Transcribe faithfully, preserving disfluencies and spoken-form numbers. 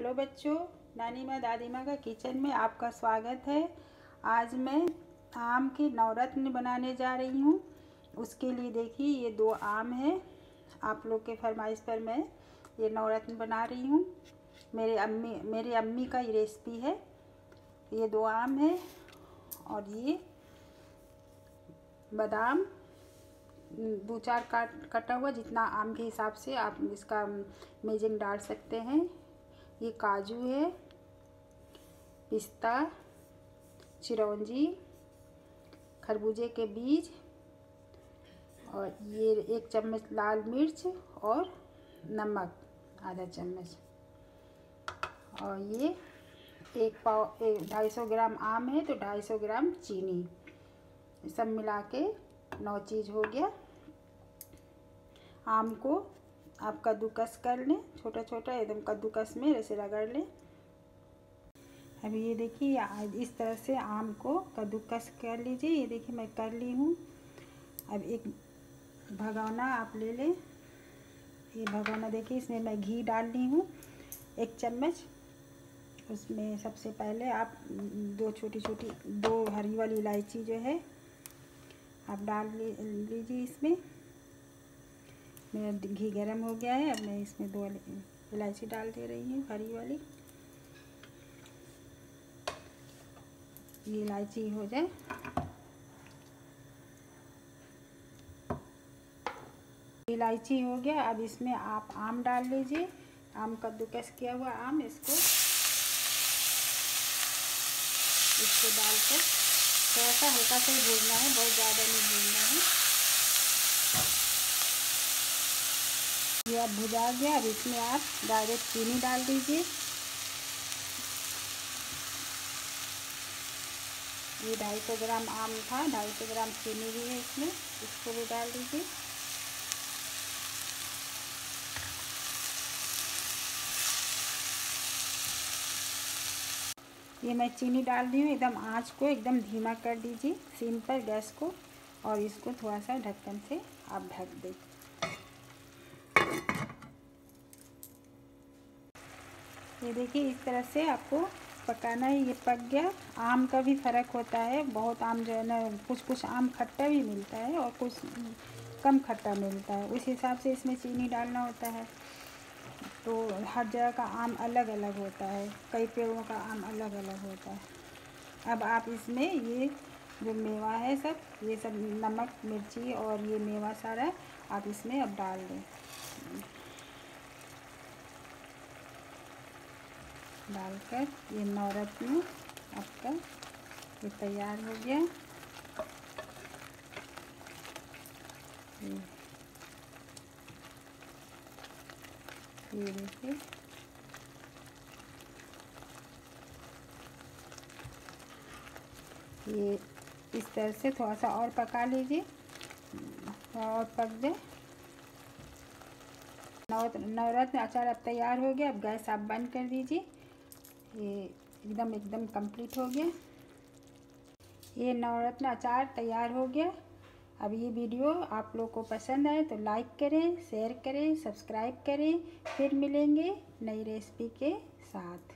Hello बच्चों, नानी माँ दादी माँ का किचन में आपका स्वागत है। आज मैं आम के नवरत्न बनाने जा रही हूँ। उसके लिए देखिए, ये दो आम है। आप लोग के फरमाइश पर मैं ये नवरत्न बना रही हूँ। मेरे अम्मी मेरी अम्मी का ये रेसिपी है। ये दो आम है और ये बादाम दो चार काट कटा हुआ, जितना आम के हिसाब से आप इसका मेजरिंग डाल सकते हैं। ये काजू है, पिस्ता, चिरौंजी, खरबूजे के बीज और ये एक चम्मच लाल मिर्च और नमक आधा चम्मच, और ये एक पाव एक ढाई सौ ग्राम आम है तो ढाई सौ ग्राम चीनी, सब मिला के नौ चीज़ हो गया। आम को आप कद्दूकस कर लें, छोटा छोटा एकदम कद्दूकस में ऐसे रगड़ लें। अभी ये देखिए, इस तरह से आम को कद्दूकस कर लीजिए। ये देखिए मैं कर ली हूँ। अब एक भगोना आप ले लें। ये भगोना देखिए, इसमें मैं घी डाल ली हूँ एक चम्मच। उसमें सबसे पहले आप दो छोटी छोटी दो हरी वाली इलायची जो है आप डाल लीजिए इसमें। मेरा घी गरम हो गया है। अब मैं इसमें दो इलायची डाल दे रही हूँ हरी वाली। ये इलायची हो जाए, इलायची हो गया। अब इसमें आप आम डाल लीजिए। आम कद्दूकस किया हुआ आम, इसको इसको डालकर थोड़ा सा हल्का सा ही भूनना है, बहुत ज़्यादा नहीं भूनना है। ये अब भुजा गया। अब इसमें आप डायरेक्ट चीनी डाल दीजिए। ये ढाई सौ ग्राम आम था, ढाई सौ ग्राम चीनी भी है इसमें, इसको भी डाल दीजिए। ये मैं चीनी डाल दी हूँ। एकदम आँच को एकदम धीमा कर दीजिए, सिम पर गैस को, और इसको थोड़ा सा ढक्कन से आप ढक दें। ये देखिए, इस तरह से आपको पकाना है। ये पक गया। आम का भी फ़र्क होता है, बहुत आम जो है ना, कुछ कुछ आम खट्टा भी मिलता है और कुछ कम खट्टा मिलता है। उस हिसाब से इसमें चीनी डालना होता है। तो हर जगह का आम अलग अलग होता है, कई पेड़ों का आम अलग अलग होता है। अब आप इसमें ये जो मेवा है सब, ये सब नमक मिर्ची और ये मेवा सारा आप इसमें अब डाल दें। डालकर ये नवरत्न आपका ये तैयार हो गया। ये देखिए, ये इस तरह से थोड़ा सा और पका लीजिए, और पक जाए। नवरत्न अचार अब तैयार हो गया। अब गैस आप बंद कर दीजिए। ये एकदम एकदम कंप्लीट हो गया। ये नवरत्न अचार तैयार हो गया। अब ये वीडियो आप लोग को पसंद आए तो लाइक करें, शेयर करें, सब्सक्राइब करें। फिर मिलेंगे नई रेसिपी के साथ।